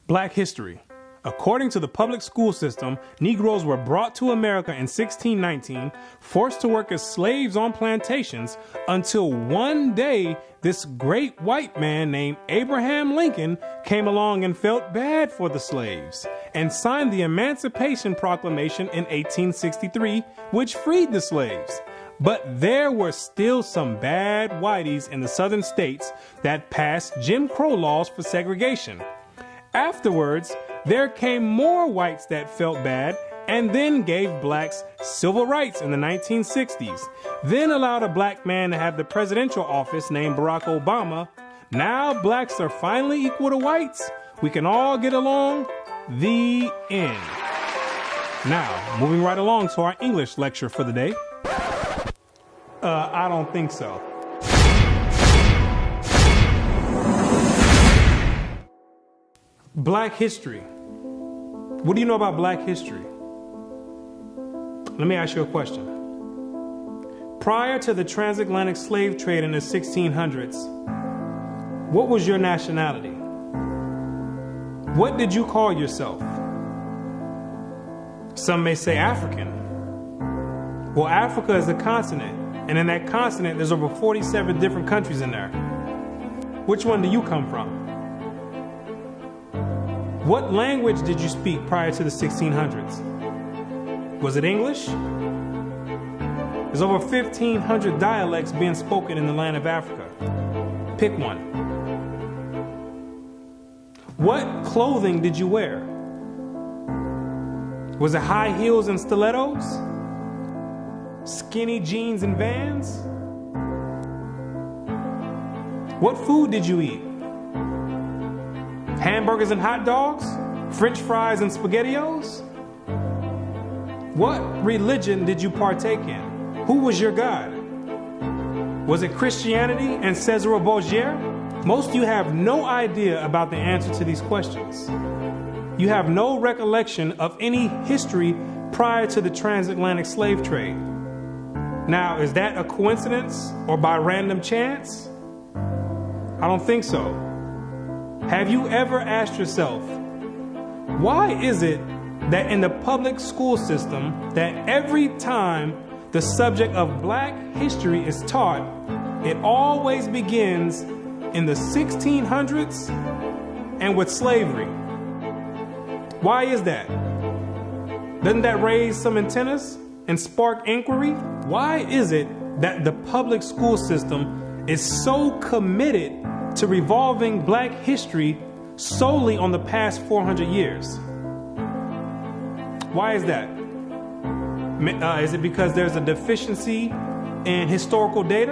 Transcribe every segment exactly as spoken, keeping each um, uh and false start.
Black history. According to the public school system, Negroes were brought to America in sixteen nineteen, forced to work as slaves on plantations, until one day this great white man named Abraham Lincoln came along and felt bad for the slaves and signed the Emancipation Proclamation in eighteen sixty-three, which freed the slaves. But there were still some bad whiteys in the southern states that passed Jim Crow laws for segregation. Afterwards, there came more whites that felt bad and then gave blacks civil rights in the nineteen sixties, then allowed a black man to have the presidential office named Barack Obama. Now blacks are finally equal to whites. We can all get along. The end. Now, moving right along to our English lecture for the day. Uh, I don't think so. Black history. What do you know about black history? Let me ask you a question. Prior to the transatlantic slave trade in the sixteen hundreds, what was your nationality? What did you call yourself? Some may say African. Well, Africa is a continent, and in that continent, there's over forty-seven different countries in there. Which one do you come from? What language did you speak prior to the sixteen hundreds? Was it English? There's over fifteen hundred dialects being spoken in the land of Africa. Pick one. What clothing did you wear? Was it high heels and stilettos? Skinny jeans and Vans? What food did you eat? Hamburgers and hot dogs? French fries and SpaghettiOs? What religion did you partake in? Who was your God? Was it Christianity and Cesare Borgia? Most of you have no idea about the answer to these questions. You have no recollection of any history prior to the transatlantic slave trade. Now, is that a coincidence or by random chance? I don't think so. Have you ever asked yourself, why is it that in the public school system that every time the subject of black history is taught, it always begins in the sixteen hundreds and with slavery? Why is that? Doesn't that raise some antennas and spark inquiry? Why is it that the public school system is so committed to revolving black history solely on the past four hundred years? Why is that? Uh, is it because there's a deficiency in historical data?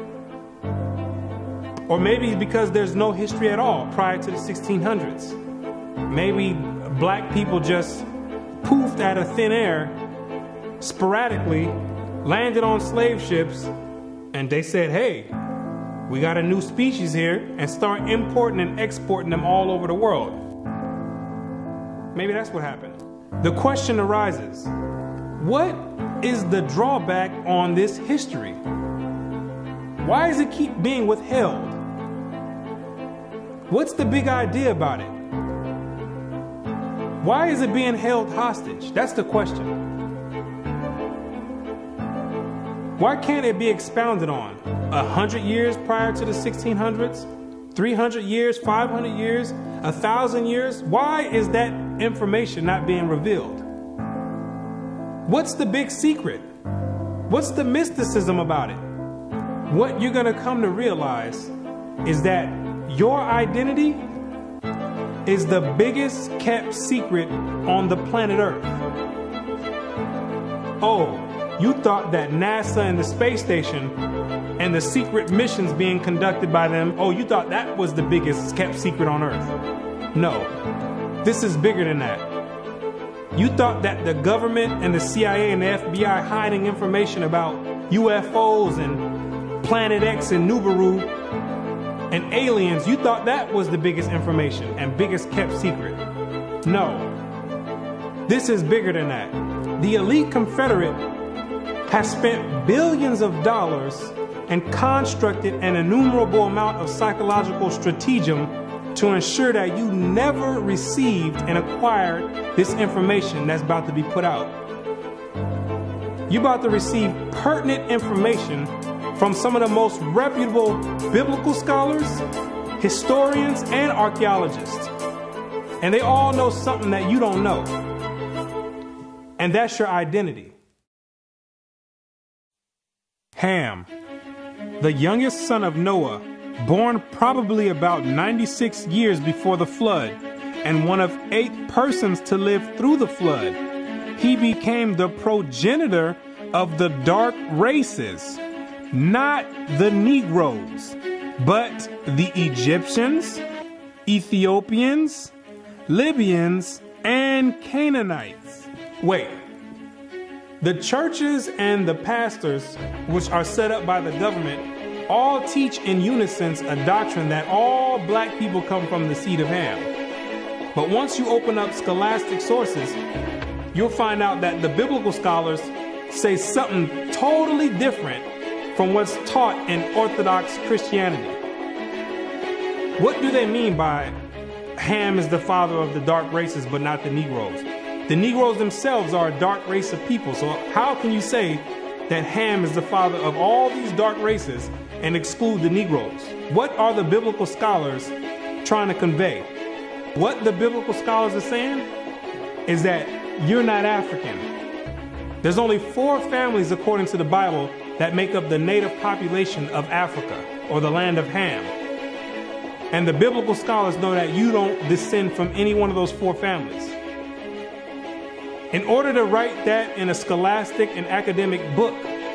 Or maybe because there's no history at all prior to the sixteen hundreds? Maybe black people just poofed out of thin air, sporadically, landed on slave ships, and they said, hey, we got a new species here, and start importing and exporting them all over the world. Maybe that's what happened. The question arises, what is the drawback on this history? Why does it keep being withheld? What's the big idea about it? Why is it being held hostage? That's the question. Why can't it be expounded on? A hundred years prior to the sixteen hundreds? three hundred years, five hundred years, a thousand years? Why is that information not being revealed? What's the big secret? What's the mysticism about it? What you're going to come to realize is that your identity is the biggest kept secret on the planet Earth. Oh, you thought that NASA and the space station and the secret missions being conducted by them, oh, you thought that was the biggest kept secret on Earth. No, this is bigger than that. You thought that the government and the C I A and the F B I hiding information about U F Os and Planet X and Nibiru and aliens, you thought that was the biggest information and biggest kept secret. No, this is bigger than that. The elite Confederate has spent billions of dollars and constructed an innumerable amount of psychological stratagem to ensure that you never received and acquired this information that's about to be put out. You're about to receive pertinent information from some of the most reputable biblical scholars, historians, and archaeologists. And they all know something that you don't know. And that's your identity. Ham, the youngest son of Noah, born probably about ninety-six years before the flood, and one of eight persons to live through the flood. He became the progenitor of the dark races, not the Negroes, but the Egyptians, Ethiopians, Libyans, and Canaanites. Wait, the churches and the pastors, which are set up by the government, all teach in unison a doctrine that all black people come from the seed of Ham. But once you open up scholastic sources, you'll find out that the biblical scholars say something totally different from what's taught in Orthodox Christianity. What do they mean by Ham is the father of the dark races but not the Negroes? The Negroes themselves are a dark race of people, so how can you say that Ham is the father of all these dark races and exclude the Negroes? What are the biblical scholars trying to convey? What the biblical scholars are saying is that you're not African. There's only four families, according to the Bible, that make up the native population of Africa, or the land of Ham. And the biblical scholars know that you don't descend from any one of those four families. In order to write that in a scholastic and academic book,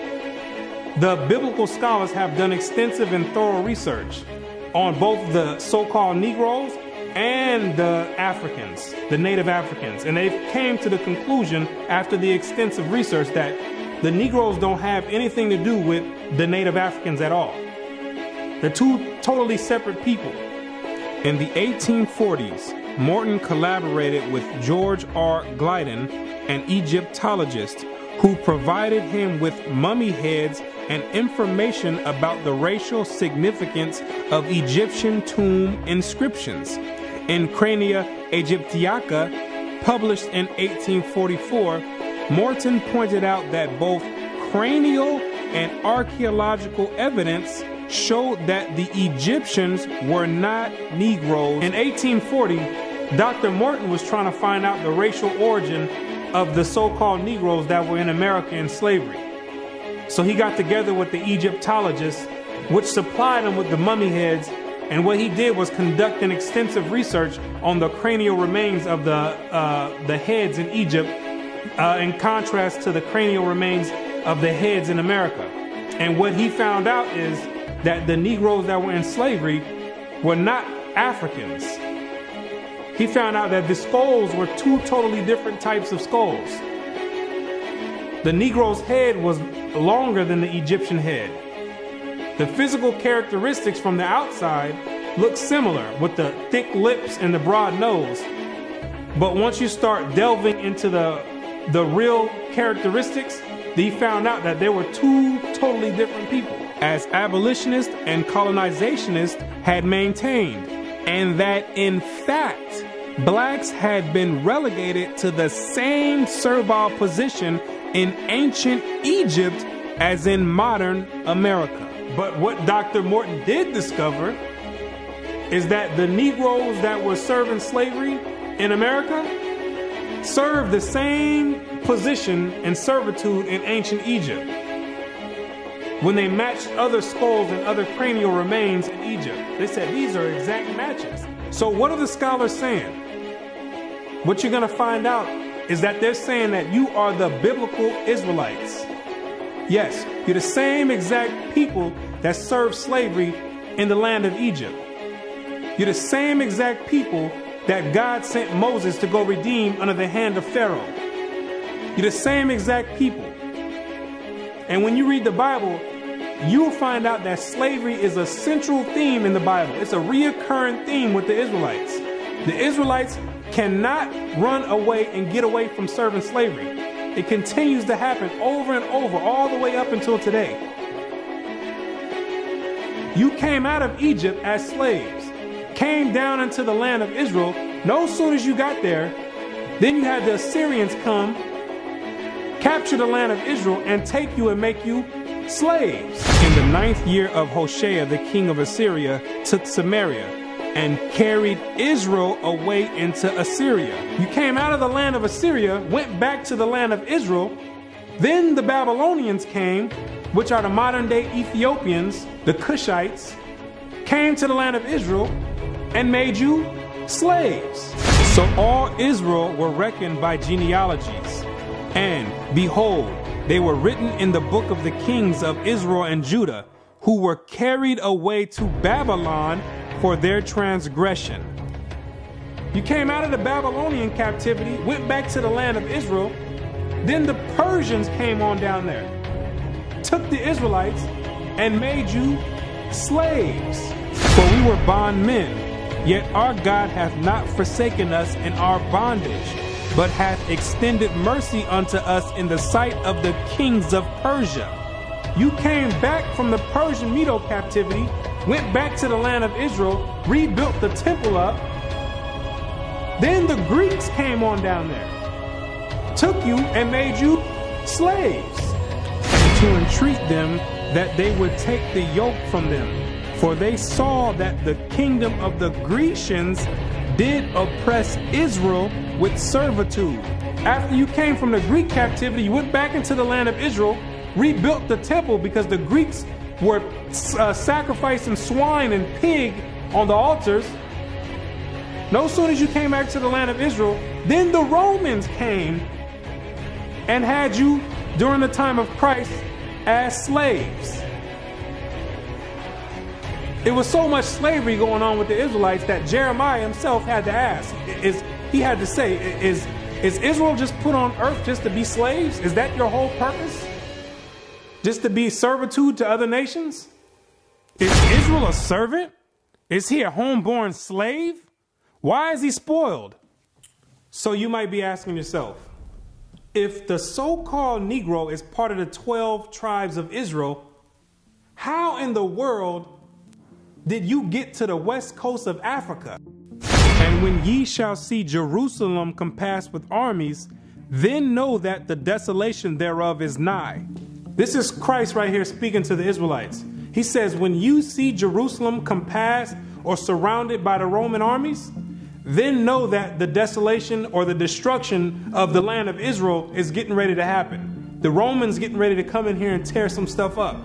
the biblical scholars have done extensive and thorough research on both the so-called Negroes and the Africans, the native Africans. And they came to the conclusion after the extensive research that the Negroes don't have anything to do with the native Africans at all. They're two totally separate people. In the eighteen forties, Morton collaborated with George R. Glyden, an Egyptologist, who provided him with mummy heads and information about the racial significance of Egyptian tomb inscriptions. In Crania Aegyptiaca, published in eighteen forty-four, Morton pointed out that both cranial and archaeological evidence showed that the Egyptians were not Negroes. In eighteen forty, Doctor Morton was trying to find out the racial origin of the so-called Negroes that were in America in slavery. So he got together with the Egyptologists, which supplied him with the mummy heads, and what he did was conduct an extensive research on the cranial remains of the, uh, the heads in Egypt, uh, in contrast to the cranial remains of the heads in America. And what he found out is that the Negroes that were in slavery were not Africans. He found out that the skulls were two totally different types of skulls. The Negro's head was longer than the Egyptian head. The physical characteristics from the outside look similar, with the thick lips and the broad nose. But once you start delving into the, the real characteristics, he found out that there were two totally different people, as abolitionists and colonizationists had maintained, and that in fact, blacks had been relegated to the same servile position in ancient Egypt as in modern America. But what Doctor Morton did discover is that the Negroes that were serving slavery in America served the same position and servitude in ancient Egypt when they matched other skulls and other cranial remains in Egypt. They said these are exact matches. So what are the scholars saying? What you're going to find out is that they're saying that you are the biblical Israelites. Yes, you're the same exact people that served slavery in the land of Egypt. You're the same exact people that God sent Moses to go redeem under the hand of Pharaoh. You're the same exact people. And when you read the Bible, you'll find out that slavery is a central theme in the Bible. It's a reoccurring theme with the Israelites. The Israelites cannot run away and get away from serving slavery. It continues to happen over and over, all the way up until today. You came out of Egypt as slaves. came down into the land of Israel, no sooner as you got there, then you had the Assyrians come, capture the land of Israel, and take you and make you slaves. In the ninth year of Hoshea, the king of Assyria took Samaria and carried Israel away into Assyria. You came out of the land of Assyria, went back to the land of Israel. Then the Babylonians came, which are the modern day Ethiopians, the Cushites, came to the land of Israel and made you slaves. So all Israel were reckoned by genealogies. And behold, they were written in the book of the kings of Israel and Judah, who were carried away to Babylon for their transgression. You came out of the Babylonian captivity, went back to the land of Israel. Then the Persians came on down there, took the Israelites, and made you slaves. For we were bondmen, yet our God hath not forsaken us in our bondage, but hath extended mercy unto us in the sight of the kings of Persia. You came back from the Persian Medo captivity, went back to the land of Israel, rebuilt the temple up. Then the Greeks came on down there, took you and made you slaves, to entreat them that they would take the yoke from them. For they saw that the kingdom of the Grecians did oppress Israel with servitude. After you came from the Greek captivity, you went back into the land of Israel, rebuilt the temple because the Greeks were uh, sacrificing swine and pig on the altars. No sooner as you came back to the land of Israel, then the Romans came and had you during the time of Christ as slaves. It was so much slavery going on with the Israelites that Jeremiah himself had to ask, is he had to say, is, is Israel just put on earth just to be slaves? Is that your whole purpose? Just to be servitude to other nations? Is Israel a servant? Is he a homeborn slave? Why is he spoiled? So you might be asking yourself, if the so-called Negro is part of the twelve tribes of Israel, how in the world did you get to the west coast of Africa? And when ye shall see Jerusalem compassed with armies, then know that the desolation thereof is nigh. This is Christ right here speaking to the Israelites. He says, when you see Jerusalem compassed or surrounded by the Roman armies, then know that the desolation or the destruction of the land of Israel is getting ready to happen. The Romans getting ready to come in here and tear some stuff up.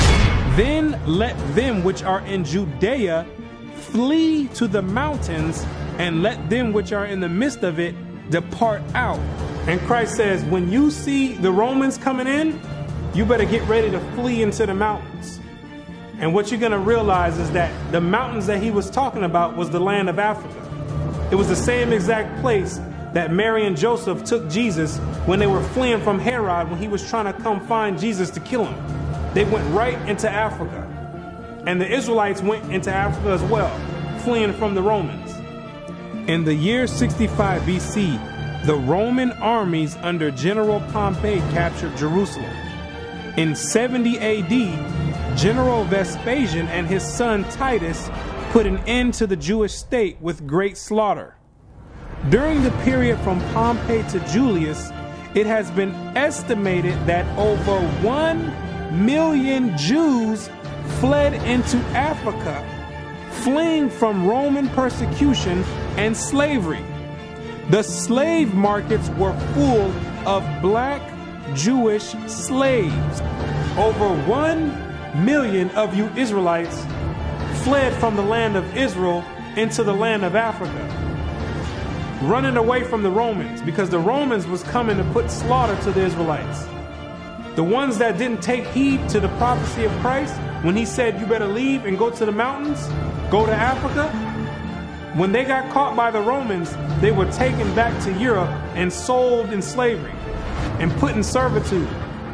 Then let them which are in Judea flee to the mountains, and let them which are in the midst of it depart out. And Christ says, when you see the Romans coming in, you better get ready to flee into the mountains. And what you're going to realize is that the mountains that he was talking about was the land of Africa. It was the same exact place that Mary and Joseph took Jesus when they were fleeing from Herod when he was trying to come find Jesus to kill him. They went right into Africa. And the Israelites went into Africa as well, fleeing from the Romans. In the year sixty-five B C, the Roman armies under General Pompey captured Jerusalem. In seventy A D, General Vespasian and his son Titus put an end to the Jewish state with great slaughter. During the period from Pompey to Julius, it has been estimated that over one million Jews fled into Africa, fleeing from Roman persecution and slavery. The slave markets were full of black Jewish slaves. Over one million of you Israelites fled from the land of Israel into the land of Africa, running away from the Romans because the Romans was coming to put slaughter to the Israelites. The ones that didn't take heed to the prophecy of Christ when he said you better leave and go to the mountains, go to Africa, when they got caught by the Romans, they were taken back to Europe and sold in slavery and put in servitude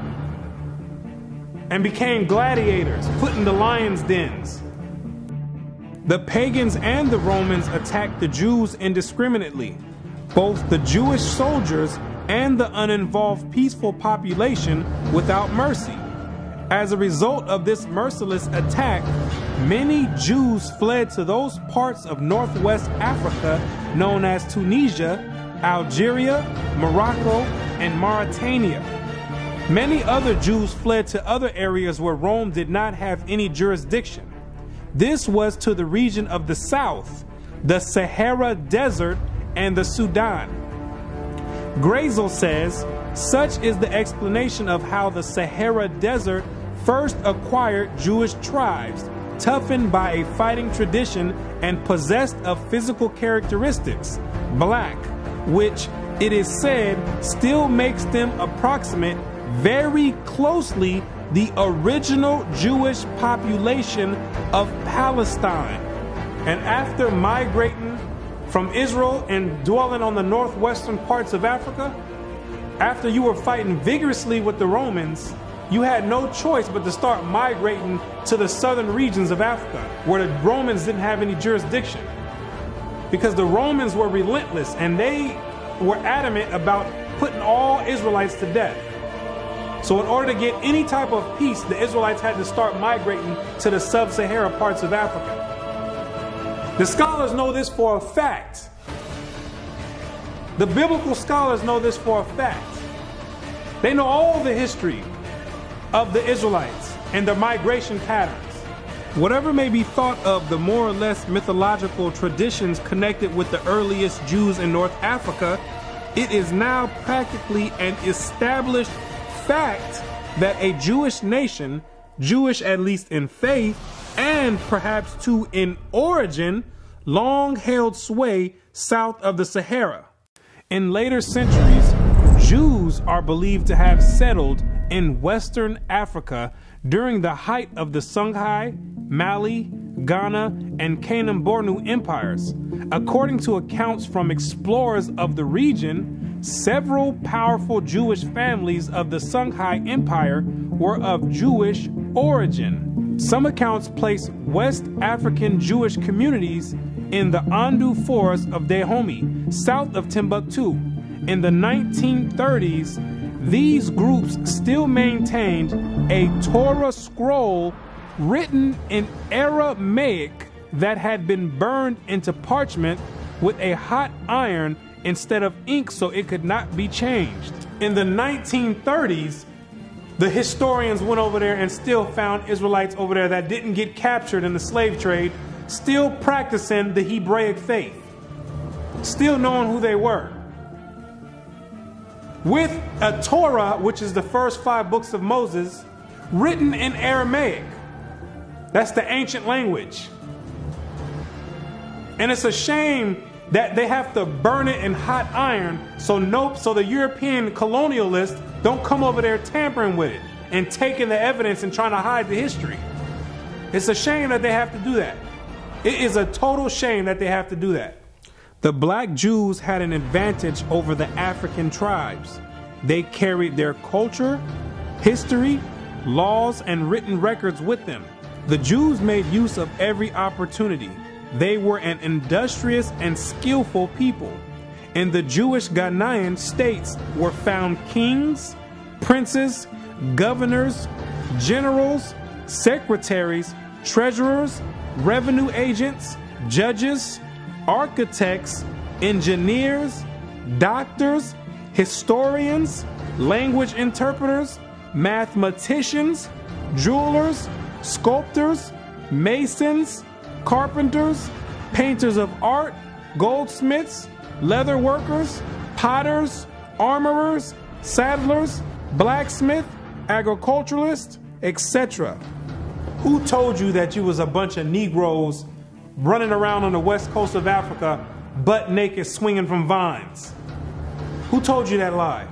and became gladiators, put in the lions' dens. The pagans and the Romans attacked the Jews indiscriminately. Both the Jewish soldiers and the uninvolved peaceful population without mercy. As a result of this merciless attack, Many Jews fled to those parts of northwest Africa known as Tunisia, Algeria, Morocco, and Mauritania. Many other Jews fled to other areas where Rome did not have any jurisdiction. This was to the region of the south, the Sahara Desert, and the Sudan. Grazel says, such is the explanation of how the Sahara Desert first acquired Jewish tribes, toughened by a fighting tradition and possessed of physical characteristics, black, which it is said still makes them approximate very closely the original Jewish population of Palestine. And after migrating from Israel and dwelling on the northwestern parts of Africa, after you were fighting vigorously with the Romans, you had no choice but to start migrating to the southern regions of Africa, where the Romans didn't have any jurisdiction. Because the Romans were relentless and they were adamant about putting all Israelites to death. So in order to get any type of peace, the Israelites had to start migrating to the sub-Sahara parts of Africa. The scholars know this for a fact. The biblical scholars know this for a fact. They know all the history of the Israelites and their migration patterns. Whatever may be thought of the more or less mythological traditions connected with the earliest Jews in North Africa, it is now practically an established fact that a Jewish nation, Jewish at least in faith, and perhaps too in origin, long held sway south of the Sahara. In later centuries, Jews are believed to have settled in Western Africa during the height of the Songhai, Mali, Ghana, and Kanem-Bornu empires. According to accounts from explorers of the region, several powerful Jewish families of the Songhai Empire were of Jewish origin. Some accounts place West African Jewish communities in the Andu Forest of Dahomey, south of Timbuktu. In the nineteen thirties, these groups still maintained a Torah scroll written in Aramaic that had been burned into parchment with a hot iron instead of ink so it could not be changed. In the nineteen thirties, the historians went over there and still found Israelites over there that didn't get captured in the slave trade, still practicing the Hebraic faith, still knowing who they were. With a Torah, which is the first five books of Moses, written in Aramaic. That's the ancient language. And it's a shame that they have to burn it in hot iron so nope, so the European colonialists don't come over there tampering with it and taking the evidence and trying to hide the history. It's a shame that they have to do that. It is a total shame that they have to do that. The black Jews had an advantage over the African tribes. They carried their culture, history, laws, and written records with them. The Jews made use of every opportunity. They were an industrious and skillful people. In the Jewish Ghanaian states were found kings, princes, governors, generals, secretaries, treasurers, revenue agents, judges, architects, engineers, doctors, historians, language interpreters, mathematicians, jewelers, sculptors, masons, carpenters, painters of art, goldsmiths, leather workers, potters, armorers, saddlers, blacksmith, agriculturalists, et cetera. Who told you that you was a bunch of Negroes running around on the west coast of Africa, butt naked, swinging from vines? Who told you that lie?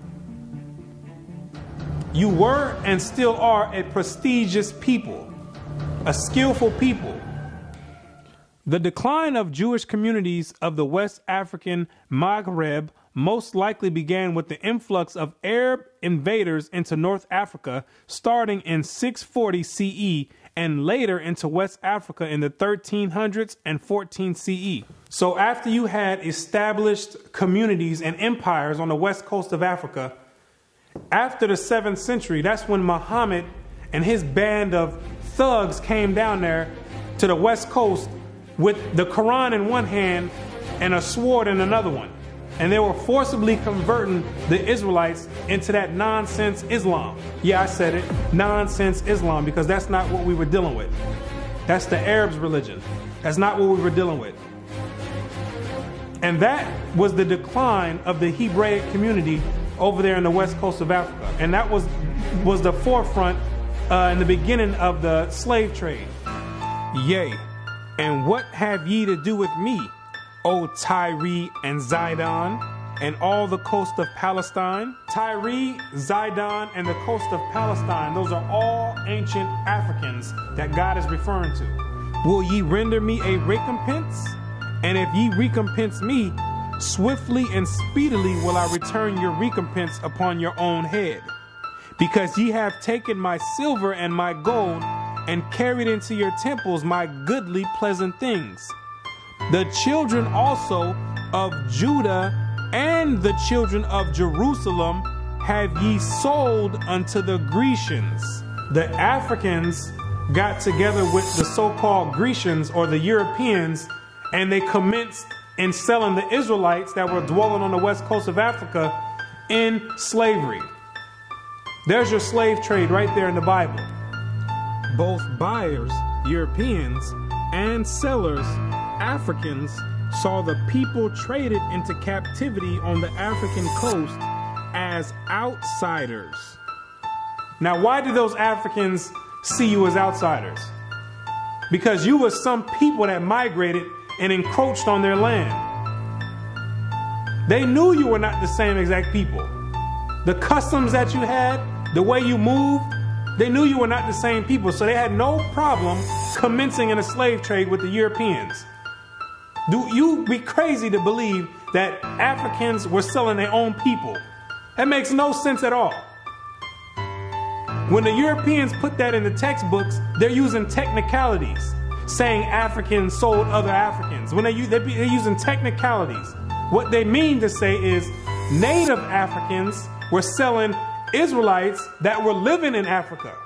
You were and still are a prestigious people, a skillful people. The decline of Jewish communities of the West African Maghreb most likely began with the influx of Arab invaders into North Africa starting in six forty C E and later into West Africa in the thirteen hundreds and fourteen C E. So after you had established communities and empires on the west coast of Africa, after the seventh century, that's when Muhammad and his band of thugs came down there to the West Coast with the Quran in one hand and a sword in another one. And they were forcibly converting the Israelites into that nonsense Islam. Yeah, I said it, nonsense Islam, because that's not what we were dealing with. That's the Arabs' religion. That's not what we were dealing with. And that was the decline of the Hebraic community over there in the west coast of Africa. And that was, was the forefront uh, in the beginning of the slave trade. Yea, and what have ye to do with me, O Tyre and Zidon, and all the coast of Palestine? Tyre, Zidon, and the coast of Palestine, those are all ancient Africans that God is referring to. Will ye render me a recompense? And if ye recompense me, swiftly and speedily will I return your recompense upon your own head. Because ye have taken my silver and my gold, and carried into your temples my goodly pleasant things. The children also of Judah and the children of Jerusalem have ye sold unto the Grecians. The Africans got together with the so-called Grecians or the Europeans, and they commenced in selling the Israelites that were dwelling on the west coast of Africa in slavery. There's your slave trade right there in the Bible. Both buyers, Europeans, and sellers, Africans, saw the people traded into captivity on the African coast as outsiders. Now, why did those Africans see you as outsiders? Because you were some people that migrated and encroached on their land. They knew you were not the same exact people. The customs that you had, the way you moved, they knew you were not the same people, so they had no problem commencing in a slave trade with the Europeans. Do you be crazy to believe that Africans were selling their own people? That makes no sense at all. When the Europeans put that in the textbooks, they're using technicalities, saying Africans sold other Africans. When they, they're using technicalities. What they mean to say is native Africans were selling Israelites that were living in Africa.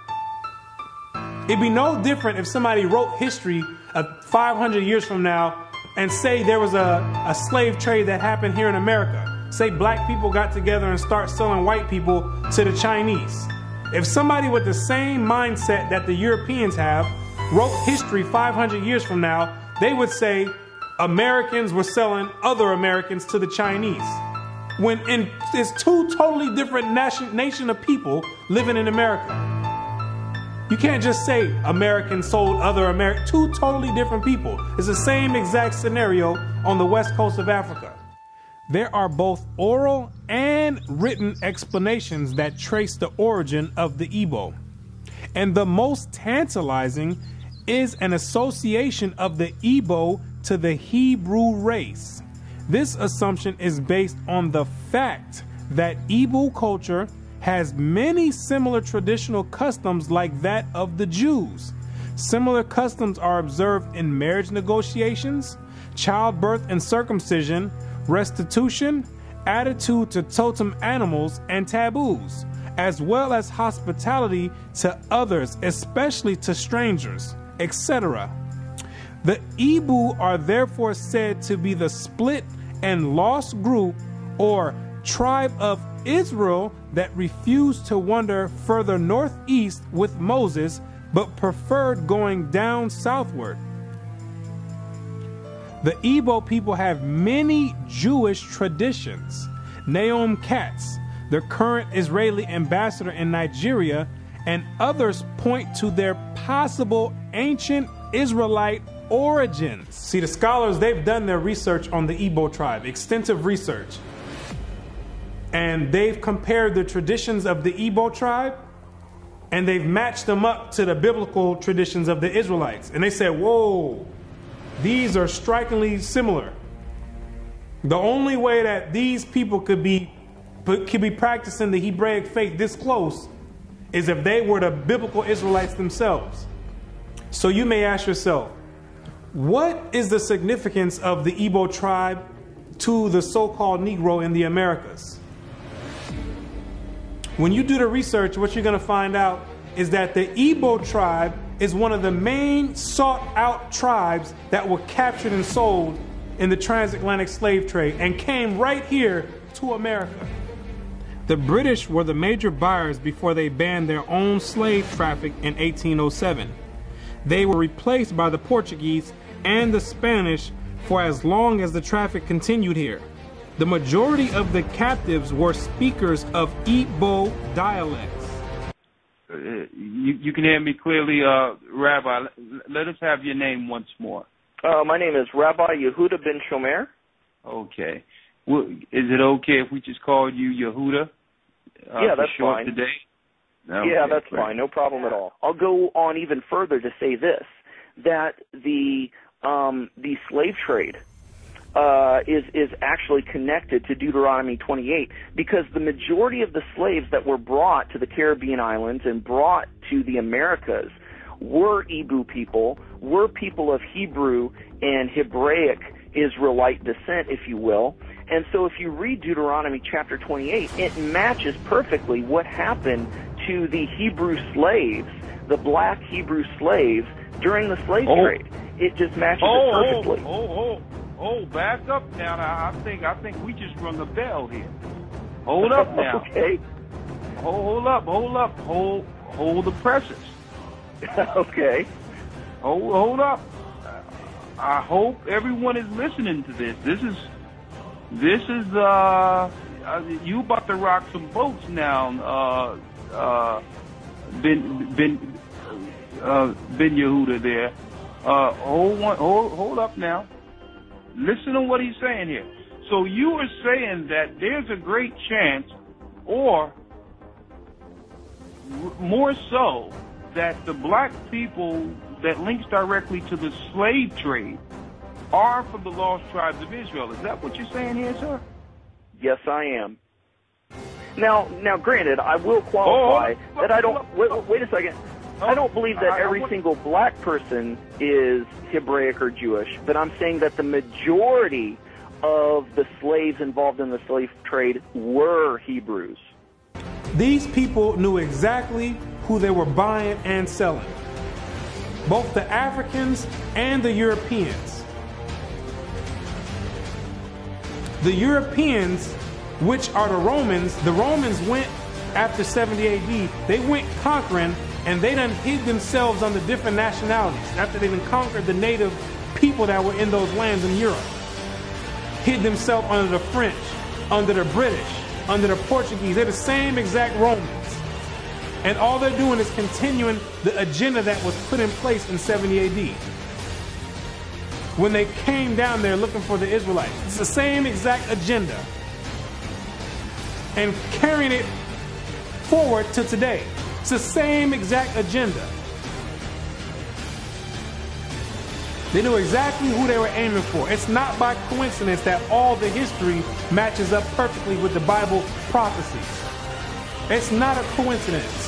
It'd be no different if somebody wrote history of five hundred years from now and say there was a, a slave trade that happened here in America. Say black people got together and start selling white people to the Chinese. If somebody with the same mindset that the Europeans have wrote history five hundred years from now, they would say Americans were selling other Americans to the Chinese. When in, it's two totally different nation, nation of people living in America. You can't just say Americans sold other Americans. Two totally different people. It's the same exact scenario on the west coast of Africa. There are both oral and written explanations that trace the origin of the Igbo. And the most tantalizing is an association of the Igbo to the Hebrew race. This assumption is based on the fact that Igbo culture has many similar traditional customs like that of the Jews. Similar customs are observed in marriage negotiations, childbirth and circumcision, restitution, attitude to totem animals and taboos, as well as hospitality to others, especially to strangers, et cetera. The Igbo are therefore said to be the split and lost group or tribe of Israel that refused to wander further northeast with Moses, but preferred going down southward. The Igbo people have many Jewish traditions. Naomi Katz, the current Israeli ambassador in Nigeria, and others point to their possible ancient Israelite origins. See, the scholars, they've done their research on the Igbo tribe, extensive research. And they've compared the traditions of the Igbo tribe, and they've matched them up to the biblical traditions of the Israelites. And they said, whoa, these are strikingly similar. The only way that these people could be, could be practicing the Hebraic faith this close is if they were the biblical Israelites themselves. So you may ask yourself, what is the significance of the Igbo tribe to the so-called Negro in the Americas? When you do the research, what you're going to find out is that the Igbo tribe is one of the main sought-out tribes that were captured and sold in the transatlantic slave trade and came right here to America. The British were the major buyers before they banned their own slave traffic in eighteen oh seven. They were replaced by the Portuguese and the Spanish for as long as the traffic continued here. The majority of the captives were speakers of Igbo dialects. Uh, you, you can hear me clearly, uh, Rabbi. Let us have your name once more. Uh, my name is Rabbi Yehuda ben Shomer. Okay. Well, is it okay if we just call you Yehuda? Uh, yeah, that's short fine. Today? Okay, yeah, that's great. Fine. No problem at all. I'll go on even further to say this, that the um, the slave trade uh, is is actually connected to Deuteronomy twenty-eight, because the majority of the slaves that were brought to the Caribbean islands and brought to the Americas were Igbo people, were people of Hebrew and Hebraic Israelite descent, if you will. And so if you read Deuteronomy chapter twenty-eight, it matches perfectly what happened to the Hebrew slaves, the black Hebrew slaves, during the slave oh. trade. It just matches oh, it perfectly. Oh, oh, oh, oh, back up now. I think I think we just rung a bell here. Hold up now. Okay. Hold, hold up, hold up, hold, hold the presses. Okay. Hold, hold up. I hope everyone is listening to this. This is, this is, uh, you about to rock some boats now, uh, uh, Ben, Ben, uh, Ben Yehuda there. Uh, hold one, hold, hold up now. Listen to what he's saying here. So you are saying that there's a great chance, or more so, that the black people that links directly to the slave trade are from the lost tribes of Israel. Is that what you're saying here, sir? Yes, I am. Now, now, granted, I will qualify oh, that I don't. Wait, wait a second. Oh, I don't believe that every single black person is Hebraic or Jewish, but I'm saying that the majority of the slaves involved in the slave trade were Hebrews. These people knew exactly who they were buying and selling, both the Africans and the Europeans. The Europeans, which are the Romans, the Romans went after seventy A D, they went conquering, and they done hid themselves under different nationalities after they done conquered the native people that were in those lands in Europe. Hid themselves under the French, under the British, under the Portuguese. They're the same exact Romans. And all they're doing is continuing the agenda that was put in place in seventy A D. When they came down there looking for the Israelites. It's the same exact agenda. And carrying it forward to today. It's the same exact agenda. They knew exactly who they were aiming for. It's not by coincidence that all the history matches up perfectly with the Bible prophecies. It's not a coincidence.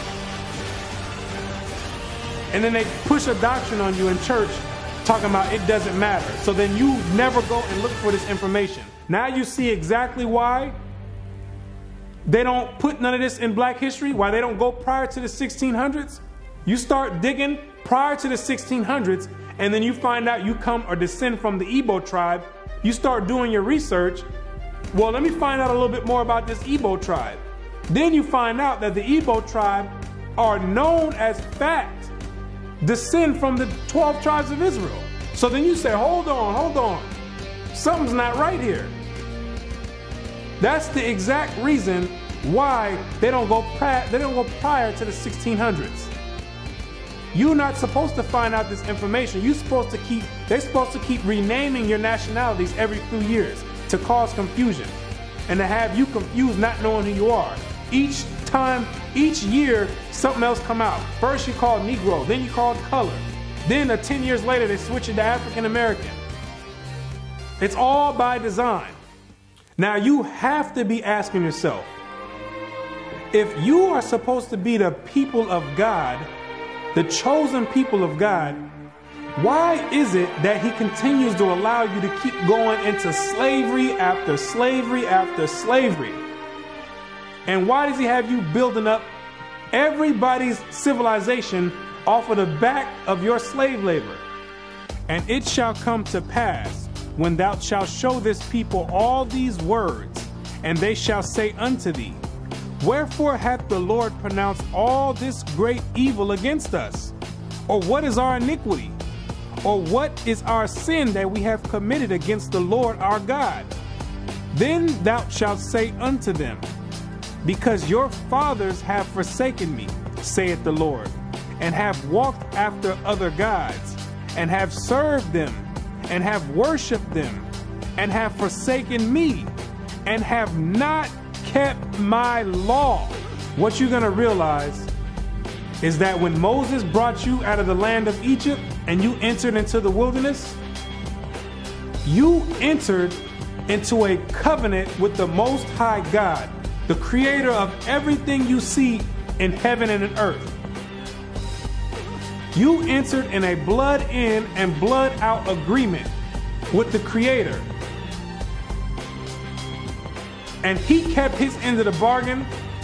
And then they push a doctrine on you in church talking about it doesn't matter. So then you never go and look for this information. Now you see exactly why they don't put none of this in black history, why they don't go prior to the sixteen hundreds. You start digging prior to the sixteen hundreds, and then you find out you come or descend from the Igbo tribe. You start doing your research. Well, let me find out a little bit more about this Igbo tribe. Then you find out that the Igbo tribe are known as fact descend from the twelve tribes of Israel. So then you say, hold on, hold on. Something's not right here. That's the exact reason why they don't go prior, they don't go prior to the sixteen hundreds. You're not supposed to find out this information. You're supposed to keep, they're supposed to keep renaming your nationalities every few years to cause confusion and to have you confused not knowing who you are. Each time, each year, something else come out. First you called Negro, then you called color. Then uh, ten years later, they switch it to African American. It's all by design. Now you have to be asking yourself, if you are supposed to be the people of God, the chosen people of God, why is it that he continues to allow you to keep going into slavery after slavery after slavery? And why does he have you building up everybody's civilization off of the back of your slave labor. And it shall come to pass, when thou shalt show this people all these words, and they shall say unto thee, wherefore hath the Lord pronounced all this great evil against us? Or what is our iniquity? Or what is our sin that we have committed against the Lord our God? Then thou shalt say unto them, because your fathers have forsaken me, saith the Lord, and have walked after other gods, and have served them, and have worshipped them, and have forsaken me, and have not kept my law. What you're going to realize is that when Moses brought you out of the land of Egypt and you entered into the wilderness, you entered into a covenant with the Most High God, the creator of everything you see in heaven and in earth. You entered in a blood in and blood out agreement with the creator. And he kept his end of the bargain,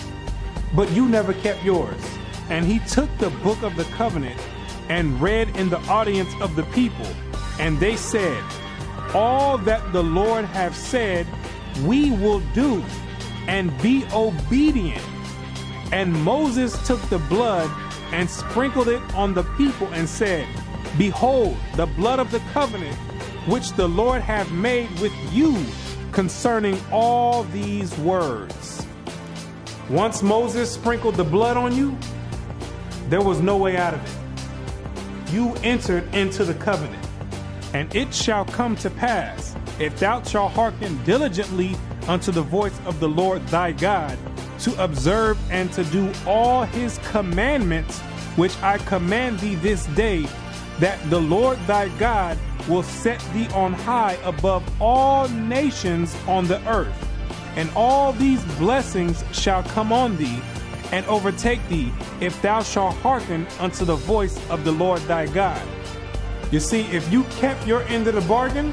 but you never kept yours. And he took the book of the covenant and read in the audience of the people. And they said, all that the Lord hath said, we will do, and be obedient. And Moses took the blood and sprinkled it on the people and said, behold, the blood of the covenant, which the Lord hath made with you concerning all these words. Once Moses sprinkled the blood on you, there was no way out of it. You entered into the covenant. And it shall come to pass, if thou shalt hearken diligently unto the voice of the Lord thy God, to observe and to do all his commandments, which I command thee this day, that the Lord thy God will set thee on high above all nations on the earth. And all these blessings shall come on thee and overtake thee, if thou shalt hearken unto the voice of the Lord thy God. You see, if you kept your end of the bargain,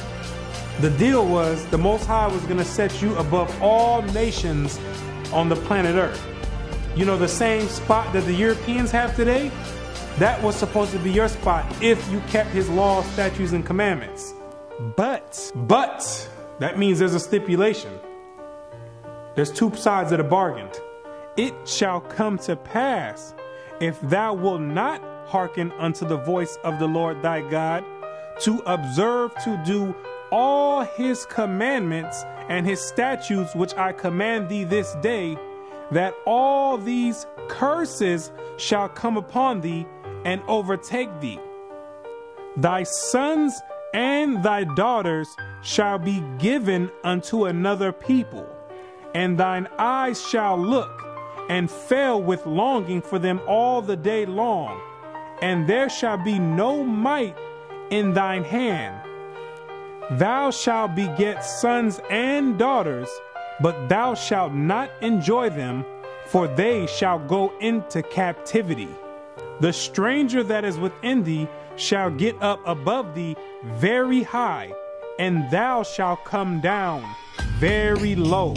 the deal was the Most High was going to set you above all nations on the planet Earth. You know, the same spot that the Europeans have today, that was supposed to be your spot if you kept his laws, statutes, and commandments. But, but, that means there's a stipulation. There's two sides of the bargain. It shall come to pass, if thou wilt not hearken unto the voice of the Lord thy God, to observe to do all his commandments and his statutes which I command thee this day, that all these curses shall come upon thee and overtake thee. Thy sons and thy daughters shall be given unto another people, and thine eyes shall look and fail with longing for them all the day long, and there shall be no might in thine hand. Thou shalt beget sons and daughters, but thou shalt not enjoy them, for they shall go into captivity. The stranger that is within thee shall get up above thee very high, and thou shalt come down very low.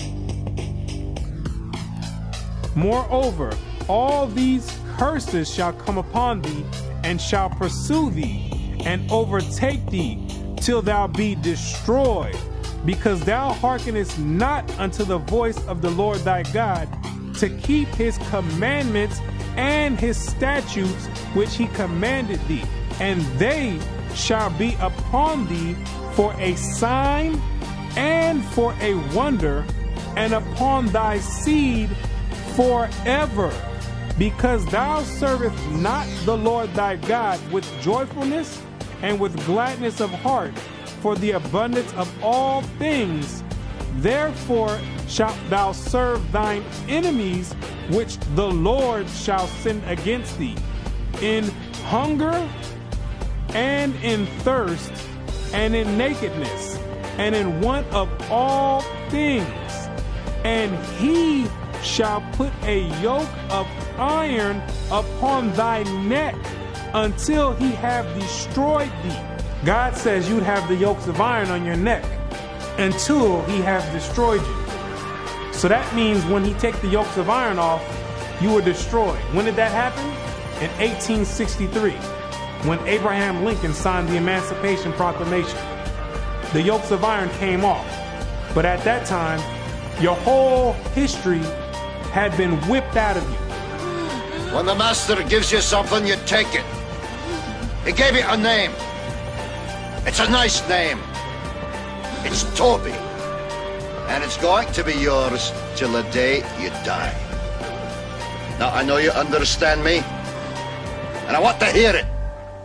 Moreover, all these curses shall come upon thee, and shall pursue thee, and overtake thee, till thou be destroyed, because thou hearkenest not unto the voice of the Lord thy God, to keep his commandments and his statutes which he commanded thee. And they shall be upon thee for a sign and for a wonder, and upon thy seed forever, because thou servest not the Lord thy God with joyfulness and with gladness of heart for the abundance of all things. Therefore shalt thou serve thine enemies, which the Lord shall send against thee, in hunger and in thirst and in nakedness and in want of all things. And he shall put a yoke of iron upon thy neck until he have destroyed thee. God says you'd have the yokes of iron on your neck until he has destroyed you. So that means when he take the yokes of iron off, you were destroyed. When did that happen? in eighteen sixty-three, when Abraham Lincoln signed the Emancipation Proclamation. The yokes of iron came off, but at that time, your whole history had been whipped out of you. When the master gives you something, you take it. He gave it a name. It's a nice name. It's Toby. And it's going to be yours till the day you die. Now, I know you understand me, and I want to hear it.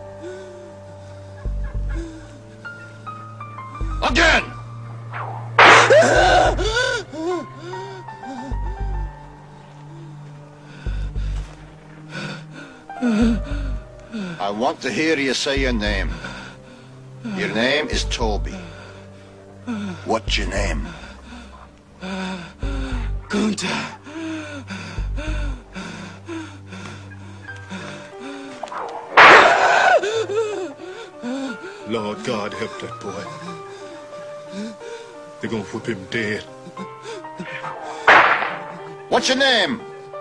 Again! I want to hear you say your name. Your name is Toby. What's your name? Gunther. Lord God, help that boy. They're gonna whip him dead. What's your name?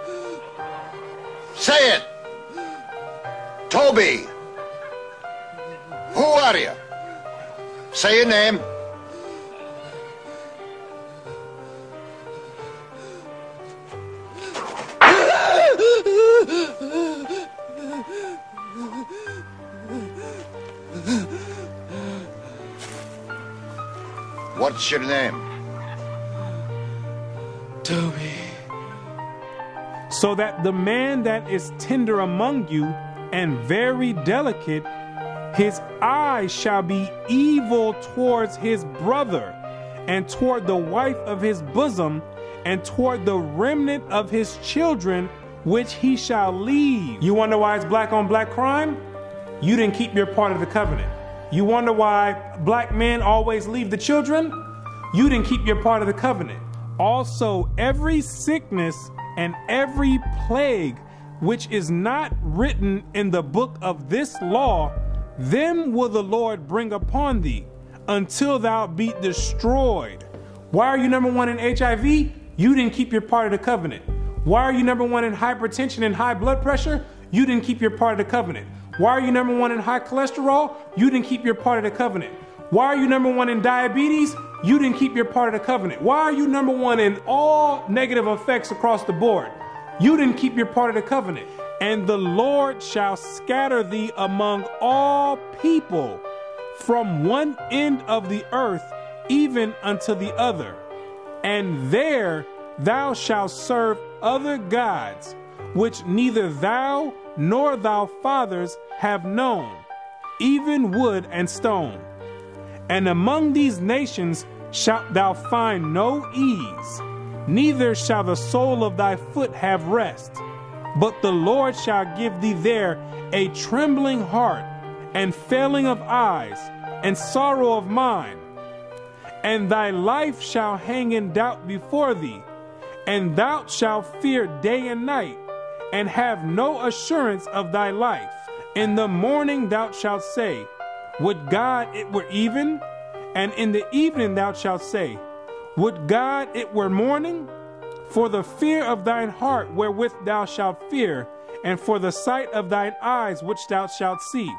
Say it. Toby. Who are you? Say your name. What's your name? Toby. So that the man that is tender among you and very delicate, his eyes shall be evil towards his brother, and toward the wife of his bosom, and toward the remnant of his children, which he shall leave. You wonder why it's black on black crime? You didn't keep your part of the covenant. You wonder why black men always leave the children? You didn't keep your part of the covenant. Also, every sickness and every plague which is not written in the book of this law, them will the Lord bring upon thee, until thou be destroyed. Why are you number one in H I V? You didn't keep your part of the covenant. Why are you number one in hypertension and high blood pressure? You didn't keep your part of the covenant. Why are you number one in high cholesterol? You didn't keep your part of the covenant. Why are you number one in diabetes? You didn't keep your part of the covenant. Why are you number one in all negative effects across the board? You didn't keep your part of the covenant. And the Lord shall scatter thee among all people, from one end of the earth even unto the other. And there thou shalt serve other gods, which neither thou nor thy fathers have known, even wood and stone. And among these nations shalt thou find no ease, neither shall the sole of thy foot have rest. But the Lord shall give thee there a trembling heart, and failing of eyes, and sorrow of mind. And thy life shall hang in doubt before thee, and thou shalt fear day and night, and have no assurance of thy life. In the morning thou shalt say, would God it were even? And in the evening thou shalt say, would God it were morning? For the fear of thine heart wherewith thou shalt fear, and for the sight of thine eyes which thou shalt see.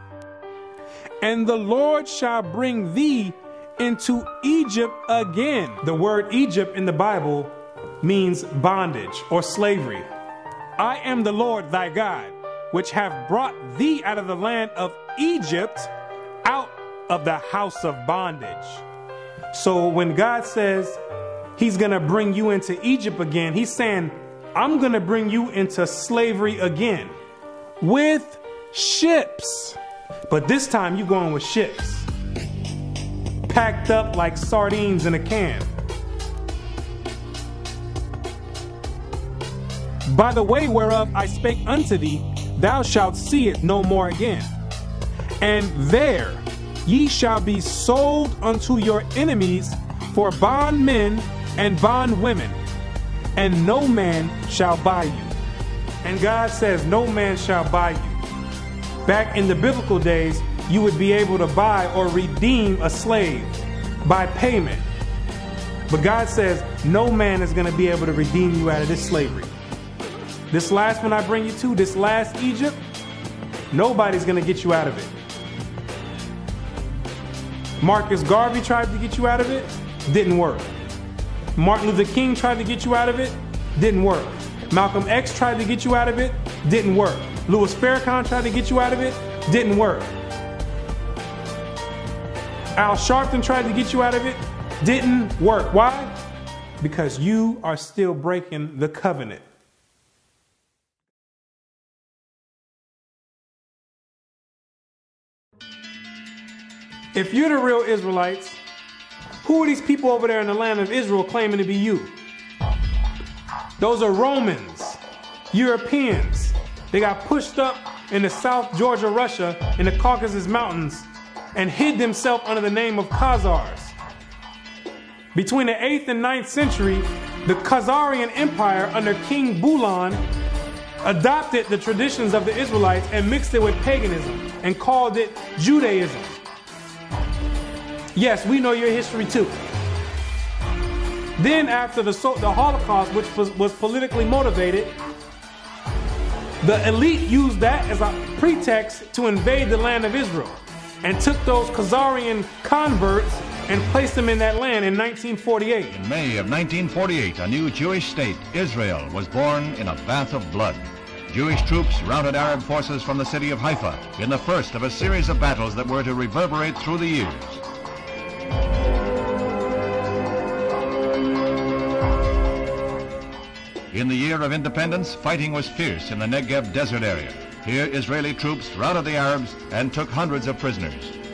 And the Lord shall bring thee into Egypt again. The word Egypt in the Bible means bondage or slavery. I am the Lord thy God, which have brought thee out of the land of Egypt, out of the house of bondage. So when God says he's going to bring you into Egypt again, he's saying, I'm going to bring you into slavery again with ships. But this time you're going with ships, packed up like sardines in a can. By the way whereof I spake unto thee, thou shalt see it no more again. And there ye shall be sold unto your enemies for bondmen and bondwomen, and no man shall buy you. And God says no man shall buy you. Back in the biblical days, you would be able to buy or redeem a slave by payment. But God says no man is going to be able to redeem you out of this slavery. This last one I bring you to, this last Egypt, nobody's going to get you out of it. Marcus Garvey tried to get you out of it, didn't work. Martin Luther King tried to get you out of it, didn't work. Malcolm X tried to get you out of it, didn't work. Louis Farrakhan tried to get you out of it, didn't work. Al Sharpton tried to get you out of it, didn't work. Why? Because you are still breaking the covenant. If you're the real Israelites, who are these people over there in the land of Israel claiming to be you? Those are Romans, Europeans. They got pushed up in the South Georgia, Russia, in the Caucasus Mountains, and hid themselves under the name of Khazars. Between the eighth and ninth century, the Khazarian Empire under King Bulan adopted the traditions of the Israelites and mixed it with paganism and called it Judaism. Yes, we know your history too. Then after the, the Holocaust, which was, was politically motivated, the elite used that as a pretext to invade the land of Israel and took those Khazarian converts and placed them in that land in nineteen forty-eight. In May of nineteen forty-eight, a new Jewish state, Israel, was born in a bath of blood. Jewish troops routed Arab forces from the city of Haifa in the first of a series of battles that were to reverberate through the years. In the year of independence, fighting was fierce in the Negev desert area. Here, Israeli troops routed the Arabs and took hundreds of prisoners.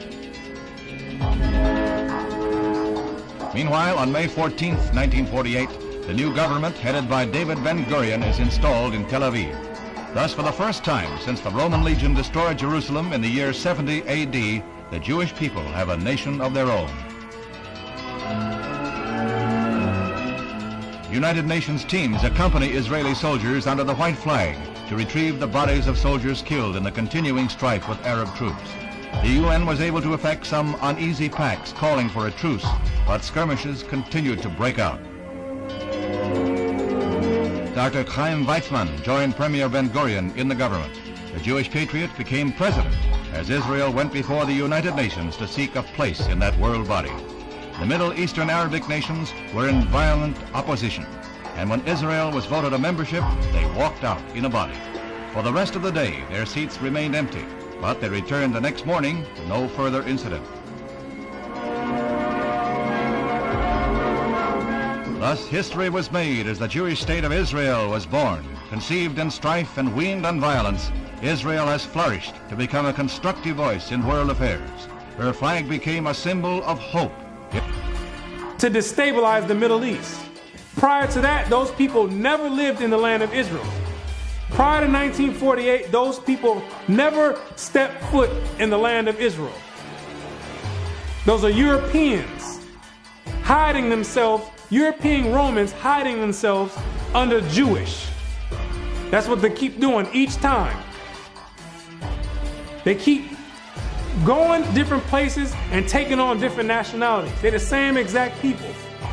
Meanwhile, on May fourteenth, nineteen forty-eight, the new government headed by David Ben-Gurion is installed in Tel Aviv. Thus, for the first time since the Roman legion destroyed Jerusalem in the year seventy A D, the Jewish people have a nation of their own. United Nations teams accompany Israeli soldiers under the white flag to retrieve the bodies of soldiers killed in the continuing strife with Arab troops. The U N was able to effect some uneasy pacts calling for a truce, but skirmishes continued to break out. Doctor Chaim Weizmann joined Premier Ben-Gurion in the government. The Jewish patriot became president as Israel went before the United Nations to seek a place in that world body. The Middle Eastern Arabic nations were in violent opposition, and when Israel was voted a membership, they walked out in a body. For the rest of the day, their seats remained empty, but they returned the next morning to no further incident. Thus, history was made as the Jewish state of Israel was born. Conceived in strife and weaned on violence, Israel has flourished to become a constructive voice in world affairs. Her flag became a symbol of hope. To destabilize the Middle East. Prior to that, those people never lived in the land of Israel. Prior to nineteen forty-eight, those people never stepped foot in the land of Israel. Those are Europeans hiding themselves, European Romans hiding themselves under Jewish. That's what they keep doing each time. They keep going different places and taking on different nationalities. They're the same exact people.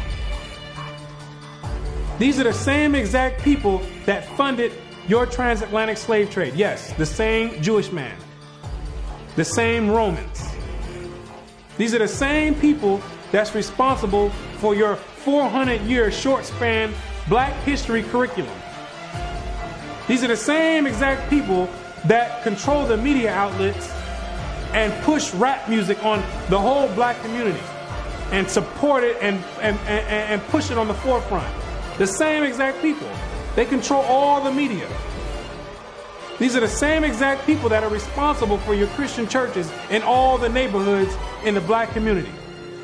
These are the same exact people that funded your transatlantic slave trade. Yes, the same Jewish man. The same Romans. These are the same people that's responsible for your four hundred year short span Black history curriculum. These are the same exact people that control the media outlets and push rap music on the whole Black community and support it and, and, and, and push it on the forefront. The same exact people. They control all the media. These are the same exact people that are responsible for your Christian churches in all the neighborhoods in the Black community.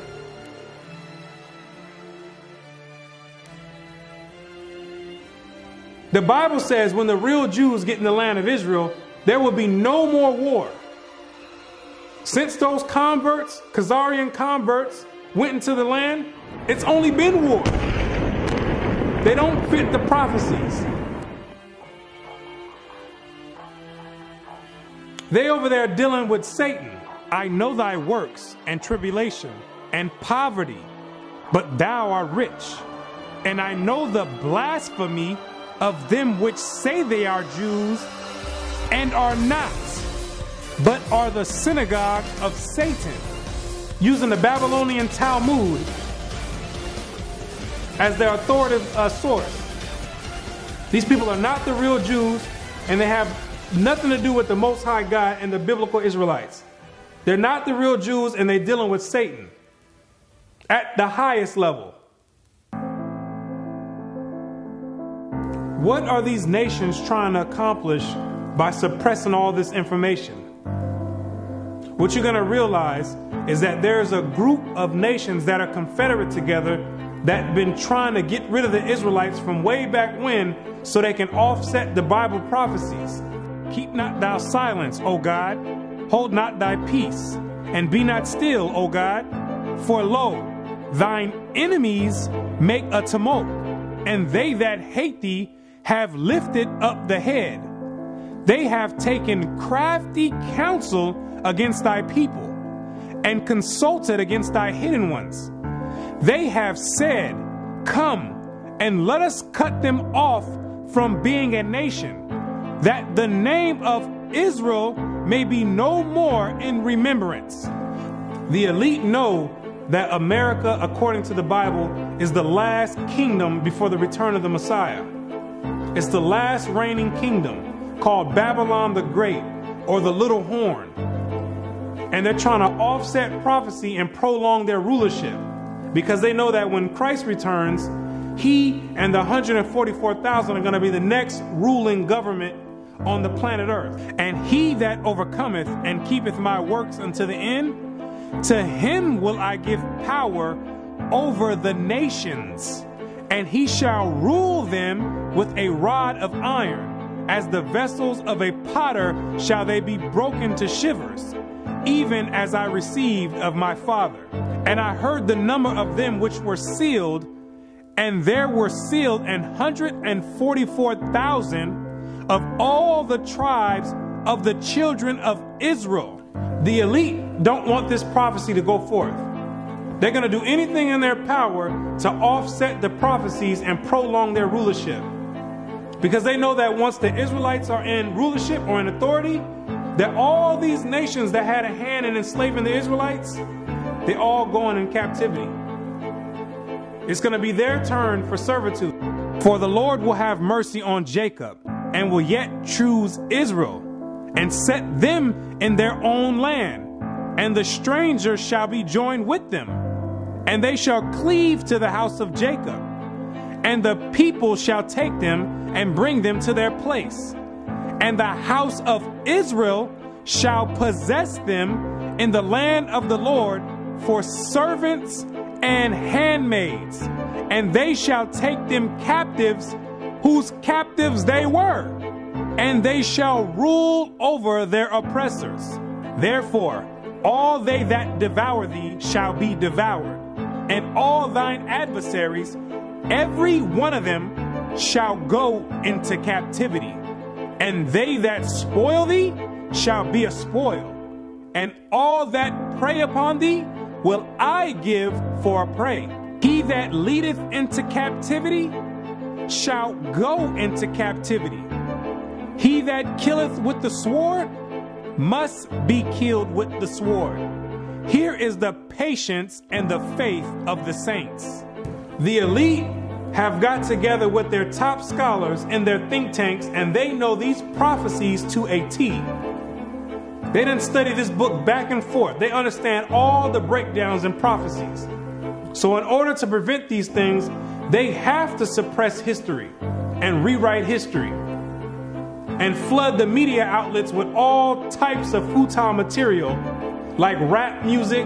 The Bible says when the real Jews get in the land of Israel, there will be no more war. Since those converts, Khazarian converts, went into the land, it's only been war. They don't fit the prophecies. They over there dealing with Satan. I know thy works and tribulation and poverty, but thou art rich. And I know the blasphemy of them which say they are Jews and are not, but are the synagogue of Satan, using the Babylonian Talmud as their authoritative uh, source. These people are not the real Jews, and they have nothing to do with the Most High God and the biblical Israelites. They're not the real Jews, and they're dealing with Satan at the highest level. What are these nations trying to accomplish by suppressing all this information? What you're going to realize is that there's a group of nations that are confederate together that have been trying to get rid of the Israelites from way back when so they can offset the Bible prophecies. Keep not thou silence, O God. Hold not thy peace, and be not still, O God. For lo, thine enemies make a tumult, and they that hate thee have lifted up the head. They have taken crafty counsel against thy people, and consulted against thy hidden ones. They have said, come, and let us cut them off from being a nation, that the name of Israel may be no more in remembrance. The elite know that America, according to the Bible, is the last kingdom before the return of the Messiah. It's the last reigning kingdom, called Babylon the Great, or the Little Horn. And they're trying to offset prophecy and prolong their rulership, because they know that when Christ returns, he and the one hundred forty-four thousand are going to be the next ruling government on the planet Earth. And he that overcometh and keepeth my works unto the end, to him will I give power over the nations, and he shall rule them with a rod of iron. As the vessels of a potter shall they be broken to shivers, even as I received of my Father. And I heard the number of them which were sealed, and there were sealed an hundred and forty-four thousand of all the tribes of the children of Israel. The elite don't want this prophecy to go forth. They're going to do anything in their power to offset the prophecies and prolong their rulership, because they know that once the Israelites are in rulership or in authority, that all these nations that had a hand in enslaving the Israelites, they all going in captivity. It's going to be their turn for servitude. For the Lord will have mercy on Jacob, and will yet choose Israel, and set them in their own land. And the strangers shall be joined with them, and they shall cleave to the house of Jacob. And the people shall take them and bring them to their place. And the house of Israel shall possess them in the land of the Lord for servants and handmaids. And they shall take them captives, whose captives they were, and they shall rule over their oppressors. Therefore, all they that devour thee shall be devoured, and all thine adversaries, every one of them, shall go into captivity. And they that spoil thee shall be a spoil, and all that prey upon thee will I give for a prey. He that leadeth into captivity shall go into captivity. He that killeth with the sword must be killed with the sword. Here is the patience and the faith of the saints. The elite have got together with their top scholars in their think tanks, and they know these prophecies to a T. They didn't study this book back and forth. They understand all the breakdowns and prophecies. So in order to prevent these things, they have to suppress history and rewrite history and flood the media outlets with all types of futile material like rap music,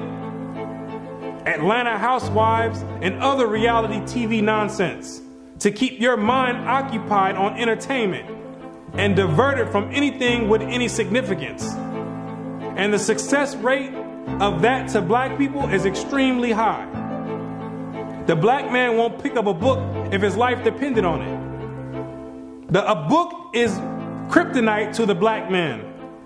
Atlanta Housewives, and other reality T V nonsense to keep your mind occupied on entertainment and diverted from anything with any significance. And the success rate of that to black people is extremely high. The black man won't pick up a book if his life depended on it. The, a book is kryptonite to the black man.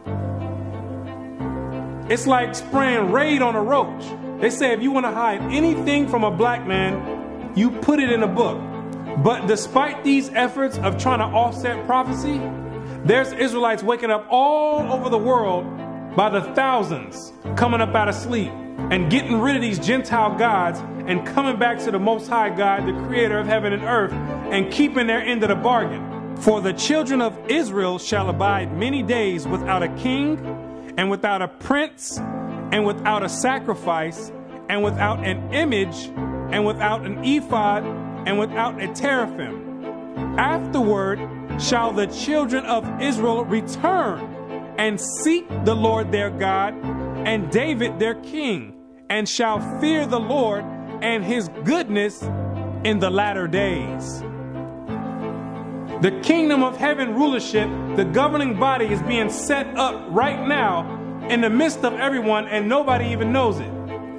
It's like spraying Raid on a roach. They say if you want to hide anything from a black man, you put it in a book. But despite these efforts of trying to offset prophecy, there's Israelites waking up all over the world by the thousands, coming up out of sleep and getting rid of these Gentile gods and coming back to the Most High God, the creator of heaven and earth, and keeping their end of the bargain. For the children of Israel shall abide many days without a king and without a prince and without a sacrifice and without an image and without an ephod and without a teraphim. Afterward shall the children of Israel return and seek the Lord their God and David their king, and shall fear the Lord and his goodness in the latter days. The kingdom of heaven rulership, the governing body, is being set up right now in the midst of everyone, and nobody even knows it.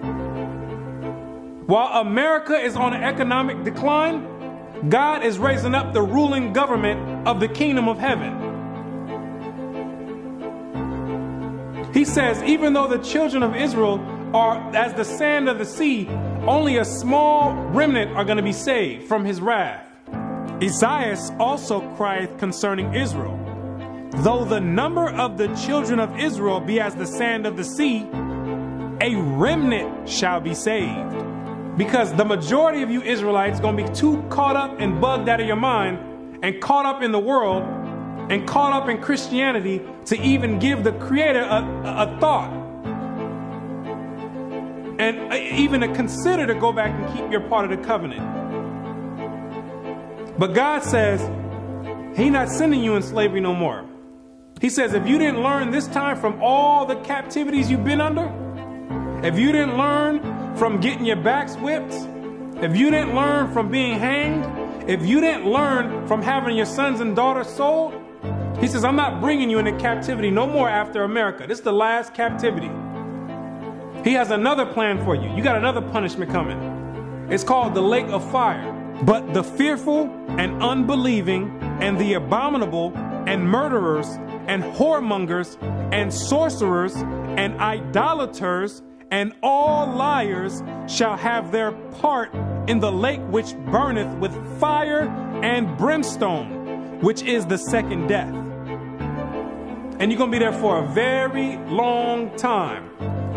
While America is on an economic decline, God is raising up the ruling government of the kingdom of heaven. He says, even though the children of Israel are as the sand of the sea, only a small remnant are going to be saved from his wrath. Isaiah also crieth concerning Israel, though the number of the children of Israel be as the sand of the sea, a remnant shall be saved. Because the majority of you Israelites are going to be too caught up and bugged out of your mind and caught up in the world and caught up in Christianity to even give the Creator a, a, a thought. And even to consider to go back and keep your part of the covenant. But God says, He's not sending you in slavery no more. He says, if you didn't learn this time from all the captivities you've been under, if you didn't learn from getting your backs whipped, if you didn't learn from being hanged, if you didn't learn from having your sons and daughters sold, He says, I'm not bringing you into captivity no more after America. This is the last captivity. He has another plan for you. You got another punishment coming. It's called the lake of fire. But the fearful and unbelieving and the abominable and murderers and whoremongers and sorcerers and idolaters and all liars shall have their part in the lake which burneth with fire and brimstone, which is the second death. And you're going to be there for a very long time.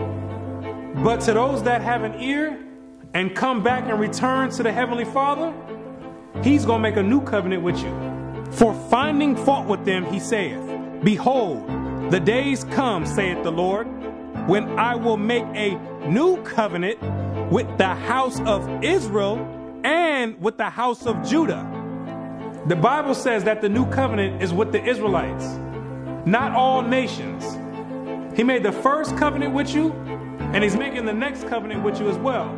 But to those that have an ear and come back and return to the Heavenly Father, He's going to make a new covenant with you. For finding fault with them, He saith, Behold, the days come, saith the Lord, when I will make a new covenant with the house of Israel and with the house of Judah. The Bible says that the new covenant is with the Israelites, not all nations. He made the first covenant with you, and He's making the next covenant with you as well.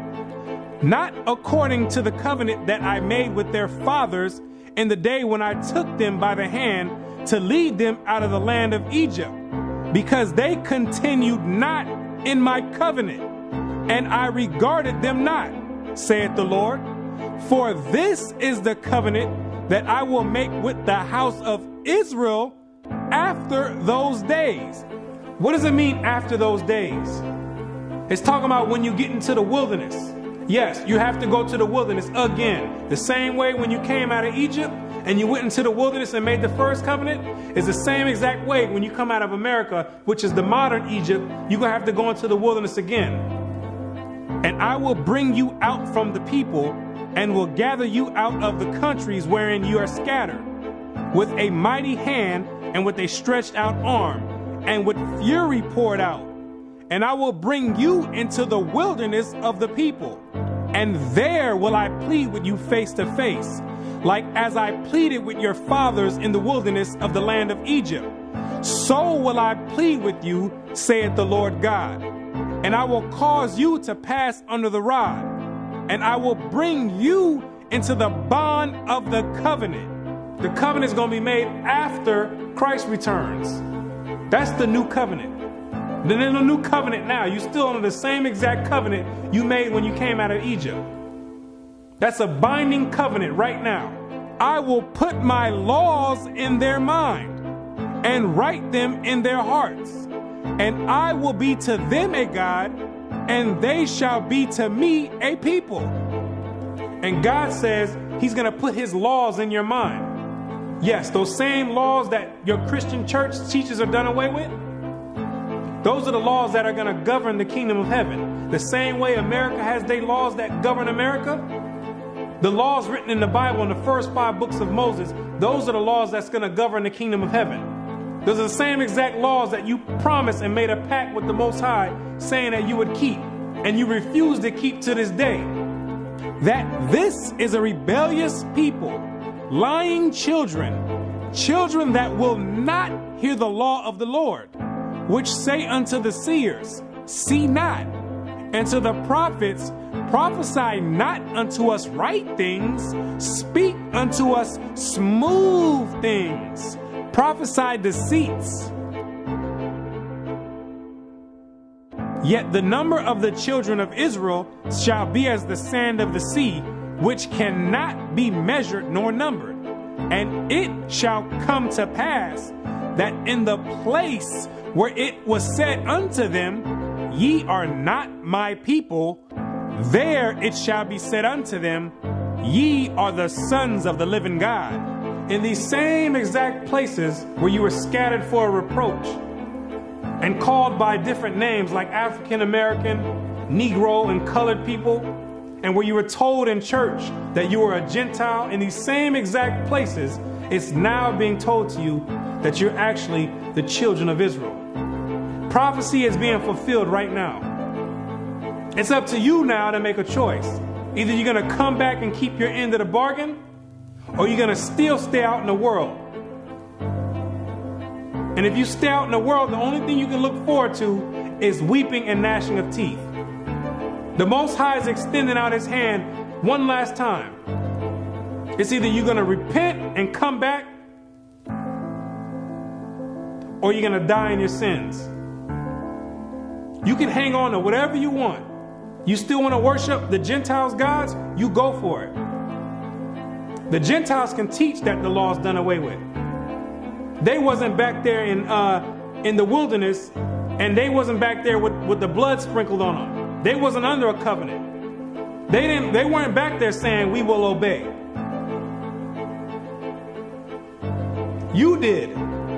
Not according to the covenant that I made with their fathers in the day when I took them by the hand to lead them out of the land of Egypt, because they continued not in my covenant, and I regarded them not, saith the Lord. For this is the covenant that I will make with the house of Israel after those days. What does it mean after those days? It's talking about when you get into the wilderness. Yes, you have to go to the wilderness again. The same way when you came out of Egypt and you went into the wilderness and made the first covenant is the same exact way when you come out of America, which is the modern Egypt, you're going to have to go into the wilderness again. And I will bring you out from the people and will gather you out of the countries wherein you are scattered, with a mighty hand and with a stretched out arm and with fury poured out. And I will bring you into the wilderness of the people, and there will I plead with you face to face, like as I pleaded with your fathers in the wilderness of the land of Egypt. So will I plead with you, saith the Lord God. And I will cause you to pass under the rod, and I will bring you into the bond of the covenant. The covenant is going to be made after Christ returns. That's the new covenant. Then in the new covenant now, you're still under the same exact covenant you made when you came out of Egypt. That's a binding covenant right now. I will put my laws in their mind and write them in their hearts. And I will be to them a God, and they shall be to me a people. And God says he's going to put his laws in your mind. Yes, those same laws that your Christian church teaches are done away with. Those are the laws that are going to govern the kingdom of heaven. The same way America has their laws that govern America. The laws written in the Bible in the first five books of Moses, those are the laws that's going to govern the kingdom of heaven. Those are the same exact laws that you promised and made a pact with the Most High saying that you would keep, and you refuse to keep to this day. That this is a rebellious people, lying children, children that will not hear the law of the Lord, which say unto the seers, see not, and to the prophets, prophesy not unto us right things, speak unto us smooth things, prophesy deceits. Yet the number of the children of Israel shall be as the sand of the sea, which cannot be measured nor numbered. And it shall come to pass that in the place where it was said unto them, ye are not my people, there it shall be said unto them, ye are the sons of the living God. In these same exact places where you were scattered for a reproach and called by different names like African American, Negro, and colored people, and where you were told in church that you were a Gentile, in these same exact places, it's now being told to you that you're actually the children of Israel. Prophecy is being fulfilled right now. It's up to you now to make a choice. Either you're going to come back and keep your end of the bargain, or you're going to still stay out in the world. And if you stay out in the world, the only thing you can look forward to is weeping and gnashing of teeth. The Most High is extending out his hand one last time. It's either you're going to repent and come back, or you're going to die in your sins. You can hang on to whatever you want. You still want to worship the Gentiles' gods? You go for it. The Gentiles can teach that the law's done away with. They wasn't back there in uh, in the wilderness, and they wasn't back there with, with the blood sprinkled on them. They wasn't under a covenant. They didn't. They weren't back there saying, we will obey. You did.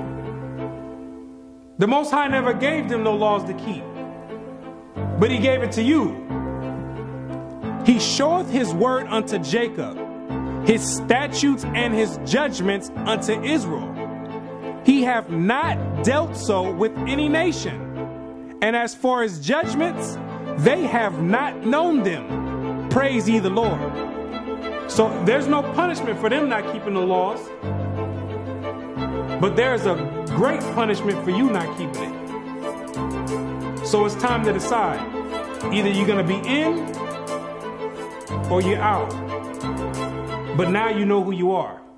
The Most High never gave them no laws to keep, but he gave it to you. He showeth his word unto Jacob, his statutes and his judgments unto Israel. He hath not dealt so with any nation. And as for his judgments, they have not known them. Praise ye the Lord. So there's no punishment for them not keeping the laws. But there's a great punishment for you not keeping it. So it's time to decide. Either you're going to be in or you're out. But now you know who you are.